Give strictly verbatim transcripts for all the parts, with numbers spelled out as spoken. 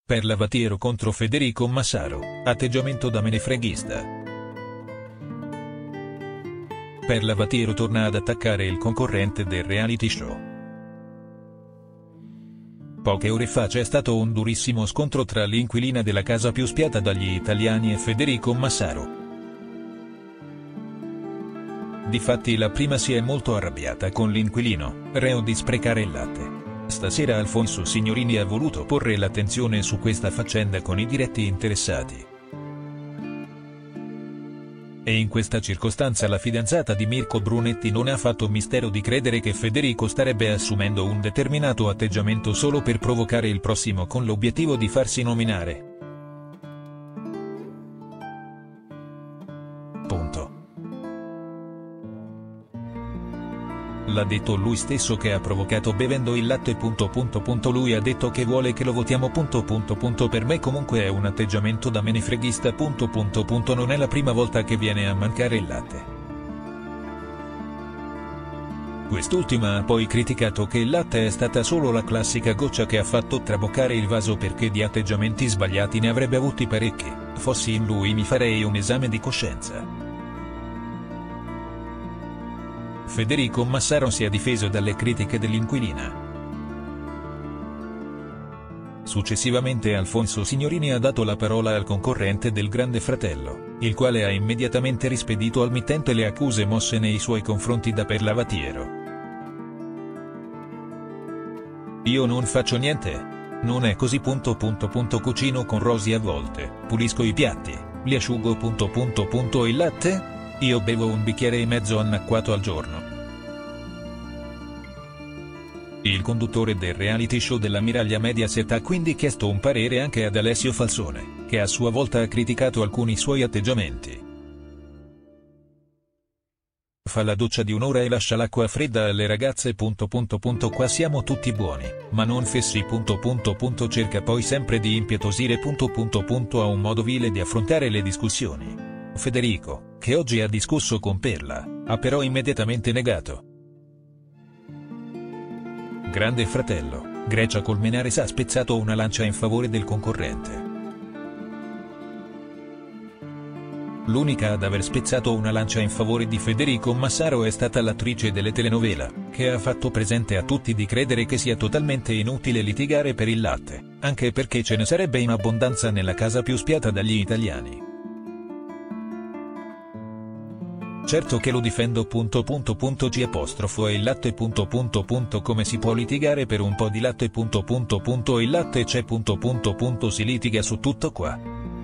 Per Lavatiero contro Federico Massaro, atteggiamento da menefreghista. Per Lavatiero torna ad attaccare il concorrente del reality show. Poche ore fa c'è stato un durissimo scontro tra l'inquilina della casa più spiata dagli italiani e Federico Massaro. Difatti la prima si è molto arrabbiata con l'inquilino, reo di sprecare il latte. Stasera Alfonso Signorini ha voluto porre l'attenzione su questa faccenda con i diretti interessati. E in questa circostanza la fidanzata di Mirko Brunetti non ha fatto mistero di credere che Federico starebbe assumendo un determinato atteggiamento solo per provocare il prossimo con l'obiettivo di farsi nominare. Punto. L'ha detto lui stesso che ha provocato bevendo il latte. Punto punto punto lui ha detto che vuole che lo votiamo. Punto punto punto per me comunque è un atteggiamento da menefreghista. Punto punto punto non è la prima volta che viene a mancare il latte. Quest'ultima ha poi criticato che il latte è stata solo la classica goccia che ha fatto traboccare il vaso perché di atteggiamenti sbagliati ne avrebbe avuti parecchi. Fossi in lui mi farei un esame di coscienza. Federico Massaro si è difeso dalle critiche dell'inquilina. Successivamente Alfonso Signorini ha dato la parola al concorrente del Grande Fratello, il quale ha immediatamente rispedito al mittente le accuse mosse nei suoi confronti da Per Lavatiero. Io non faccio niente. Non è così. Punto punto punto cucino con Rosy a volte, pulisco i piatti, li asciugo. Punto punto punto il latte? Io bevo un bicchiere e mezzo annacquato al giorno. Il conduttore del reality show della Miraglia Mediaset ha quindi chiesto un parere anche ad Alessio Falsone, che a sua volta ha criticato alcuni suoi atteggiamenti. Fa la doccia di un'ora e lascia l'acqua fredda alle ragazze. Punto punto punto qua siamo tutti buoni, ma non fessi. Punto punto punto cerca poi sempre di impietosire. Punto punto punto ha un modo vile di affrontare le discussioni. Federico, che oggi ha discusso con Perla, ha però immediatamente negato. Grande Fratello, Grecia Colmenares ha spezzato una lancia in favore del concorrente. L'unica ad aver spezzato una lancia in favore di Federico Massaro è stata l'attrice delle telenovela, che ha fatto presente a tutti di credere che sia totalmente inutile litigare per il latte, anche perché ce ne sarebbe in abbondanza nella casa più spiata dagli italiani. Certo che lo difendo. Punto punto punto ci apostrofo e il latte. Punto punto punto come si può litigare per un po' di latte. Punto punto punto il latte c'è. Punto punto punto si litiga su tutto qua.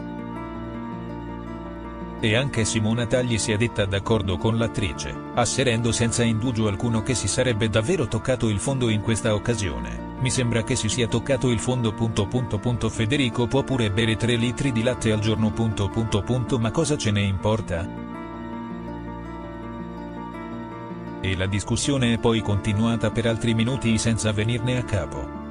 E anche Simona Tagli si è detta d'accordo con l'attrice, asserendo senza indugio alcuno che si sarebbe davvero toccato il fondo in questa occasione. Mi sembra che si sia toccato il fondo. Punto punto punto Federico può pure bere tre litri di latte al giorno. Punto punto punto ma cosa ce ne importa? E la discussione è poi continuata per altri minuti senza venirne a capo.